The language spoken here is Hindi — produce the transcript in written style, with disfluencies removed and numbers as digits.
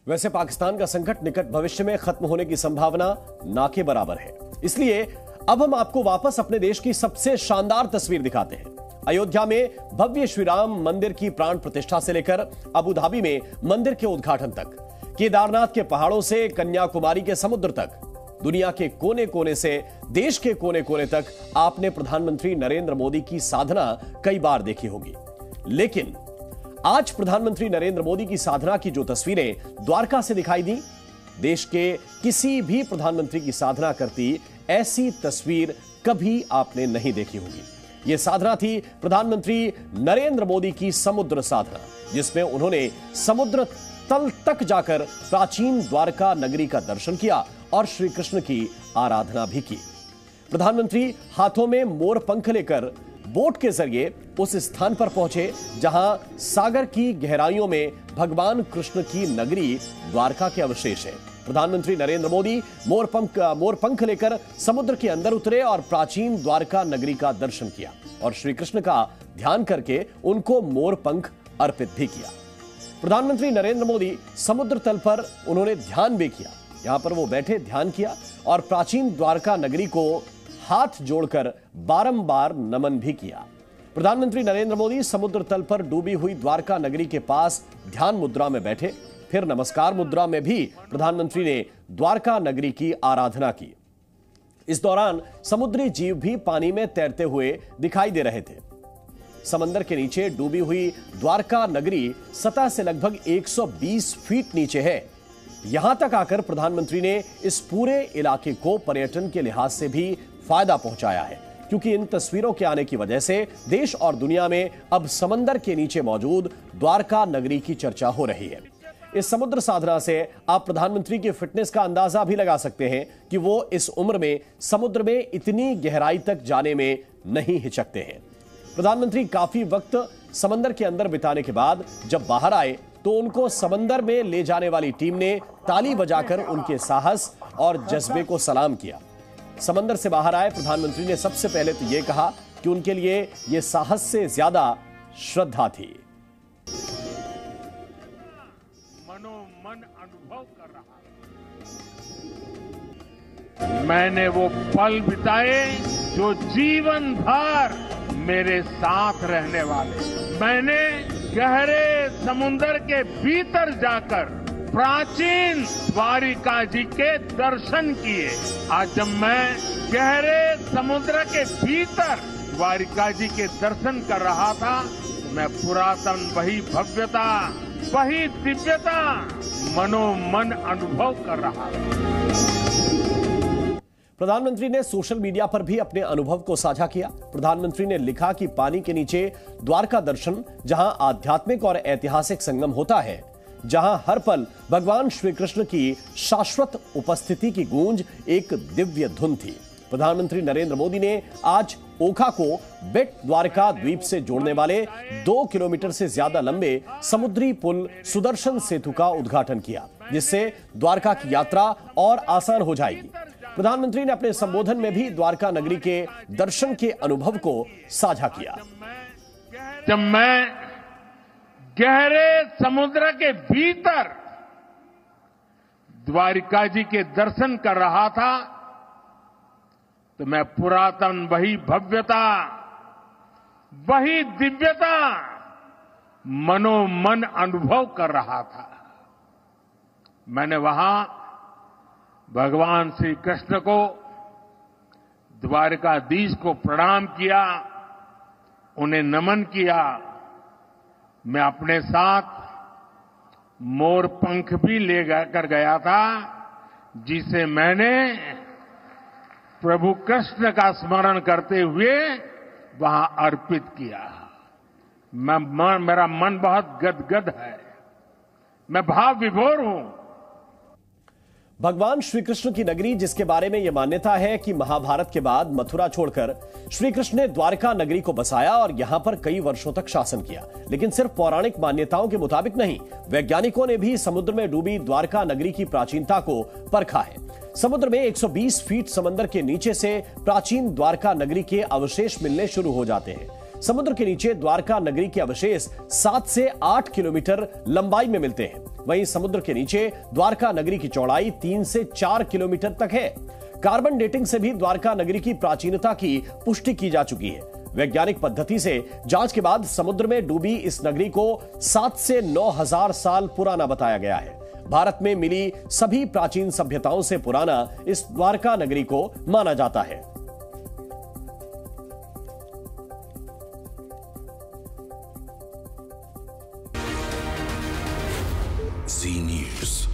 वैसे पाकिस्तान का संकट निकट भविष्य में खत्म होने की संभावना ना के बराबर है। इसलिए अब हम आपको वापस अपने देश की सबसे शानदार तस्वीर दिखाते हैं। अयोध्या में भव्य श्री राम मंदिर की प्राण प्रतिष्ठा से लेकर अबू धाबी में मंदिर के उद्घाटन तक, केदारनाथ के पहाड़ों से कन्याकुमारी के समुद्र तक, दुनिया के कोने कोने से देश के कोने कोने तक आपने प्रधानमंत्री नरेंद्र मोदी की साधना कई बार देखी होगी। लेकिन आज प्रधानमंत्री नरेंद्र मोदी की साधना की जो तस्वीरें द्वारका से दिखाई दी, देश के किसी भी प्रधानमंत्री की साधना करती ऐसी तस्वीर कभी आपने नहीं देखी होगी। यह साधना थी प्रधानमंत्री नरेंद्र मोदी की समुद्र साधना, जिसमें उन्होंने समुद्र तल तक जाकर प्राचीन द्वारका नगरी का दर्शन किया और श्री कृष्ण की आराधना भी की। प्रधानमंत्री हाथों में मोर पंख लेकर बोट के जरिए उस स्थान पर पहुंचे जहां सागर की गहराइयों में भगवान कृष्ण की नगरी द्वारका के अवशेष है। प्रधानमंत्री नरेंद्र मोदी मोर पंख लेकर समुद्र के अंदर उतरे और प्राचीन द्वारका नगरी का दर्शन किया और श्री कृष्ण का ध्यान करके उनको मोर पंख अर्पित भी किया। प्रधानमंत्री नरेंद्र मोदी समुद्र तल पर उन्होंने ध्यान भी किया। यहां पर वो बैठे ध्यान किया और प्राचीन द्वारका नगरी को हाथ जोड़कर बारंबार नमन भी किया। प्रधानमंत्री नरेंद्र मोदी समुद्र तल पर डूबी हुई द्वारका नगरी के पास ध्यान मुद्रा में बैठे, फिर नमस्कार मुद्रा में भी प्रधानमंत्री ने द्वारका नगरी की आराधना की। इस दौरान समुद्री जीव भी पानी में तैरते हुए दिखाई दे रहे थे। समंदर के नीचे डूबी हुई द्वारका नगरी सतह से लगभग 120 फीट नीचे है। यहां तक आकर प्रधानमंत्री ने इस पूरे इलाके को पर्यटन के लिहाज से भी फायदा पहुंचाया है, क्योंकि इन तस्वीरों के आने की वजह से देश और दुनिया में अब समंदर के नीचे मौजूद द्वारका नगरी की चर्चा हो रही है। इस समुद्र साधना से आप प्रधानमंत्री की फिटनेस का अंदाजा भी लगा सकते हैं कि वो इस उम्र में समुद्र में इतनी गहराई तक जाने में नहीं हिचकते हैं। प्रधानमंत्री काफी वक्त समंदर के अंदर बिताने के बाद जब बाहर आए तो उनको समंदर में ले जाने वाली टीम ने ताली बजाकर उनके साहस और जज्बे को सलाम किया। समंदर से बाहर आए प्रधानमंत्री ने सबसे पहले तो यह कहा कि उनके लिए यह साहस से ज्यादा श्रद्धा थी। मनोमन अनुभव कर रहा, मैंने वो पल बिताए जो जीवन भर मेरे साथ रहने वाले। मैंने गहरे समुद्र के भीतर जाकर प्राचीन द्वारिका जी के दर्शन किए। आज जब मैं गहरे समुद्र के भीतर द्वारिका जी के दर्शन कर रहा था, मैं पुरातन वही भव्यता, वही दिव्यता मनोमन अनुभव कर रहा था। प्रधानमंत्री ने सोशल मीडिया पर भी अपने अनुभव को साझा किया। प्रधानमंत्री ने लिखा कि पानी के नीचे द्वारका दर्शन, जहां आध्यात्मिक और ऐतिहासिक संगम होता है, जहां हर पल भगवान श्री कृष्ण की शाश्वत उपस्थिति की गूंज एक दिव्य धुन थी। प्रधानमंत्री नरेंद्र मोदी ने आज ओखा को बेट द्वारका द्वीप से जोड़ने वाले 2 किलोमीटर से ज्यादा लंबे समुद्री पुल सुदर्शन सेतु का उद्घाटन किया, जिससे द्वारका की यात्रा और आसान हो जाएगी। प्रधानमंत्री ने अपने संबोधन में भी द्वारका नगरी के दर्शन के अनुभव को साझा किया। जब मैं गहरे समुद्र के भीतर द्वारिका जी के दर्शन कर रहा था, तो मैं पुरातन वही भव्यता, वही दिव्यता मनोमन अनुभव कर रहा था। मैंने वहां भगवान श्री कृष्ण को, द्वारकाधीश को प्रणाम किया, उन्हें नमन किया। मैं अपने साथ मोर पंख भी ले कर गया था, जिसे मैंने प्रभु कृष्ण का स्मरण करते हुए वहां अर्पित किया। मेरा मन बहुत गदगद है, मैं भाव विभोर हूं। भगवान श्री कृष्ण की नगरी, जिसके बारे में यह मान्यता है कि महाभारत के बाद मथुरा छोड़कर श्री कृष्ण ने द्वारका नगरी को बसाया और यहां पर कई वर्षों तक शासन किया। लेकिन सिर्फ पौराणिक मान्यताओं के मुताबिक नहीं, वैज्ञानिकों ने भी समुद्र में डूबी द्वारका नगरी की प्राचीनता को परखा है। समुद्र में 120 फीट समंदर के नीचे से प्राचीन द्वारका नगरी के अवशेष मिलने शुरू हो जाते हैं। समुद्र के नीचे द्वारका नगरी के अवशेष 7 से 8 किलोमीटर लंबाई में मिलते हैं। वहीं समुद्र के नीचे द्वारका नगरी की चौड़ाई 3 से 4 किलोमीटर तक है। कार्बन डेटिंग से भी द्वारका नगरी की प्राचीनता की पुष्टि की जा चुकी है। वैज्ञानिक पद्धति से जांच के बाद समुद्र में डूबी इस नगरी को 7 से 9,000 साल पुराना बताया गया है। भारत में मिली सभी प्राचीन सभ्यताओं से पुराना इस द्वारका नगरी को माना जाता है। Zee News.